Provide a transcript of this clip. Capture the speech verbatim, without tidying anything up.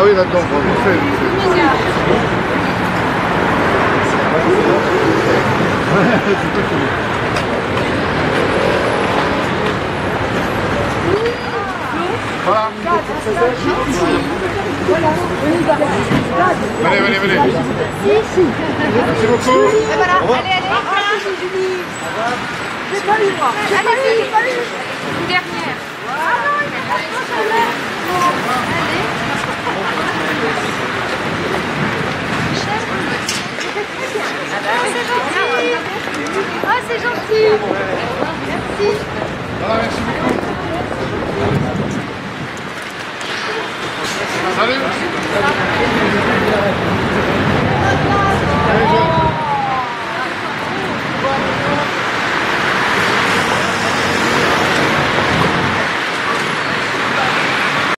oui, d'accord, on le fait. Voilà. Venez, venez, venez. Merci beaucoup. Et voilà, allez, allez. J'ai pas eu moi. J'ai pas eu, j'ai pas eu. Une dernière. Ah non, il est pas allez. Ah, c'est gentil. Merci. Voilà, merci beaucoup. Salut.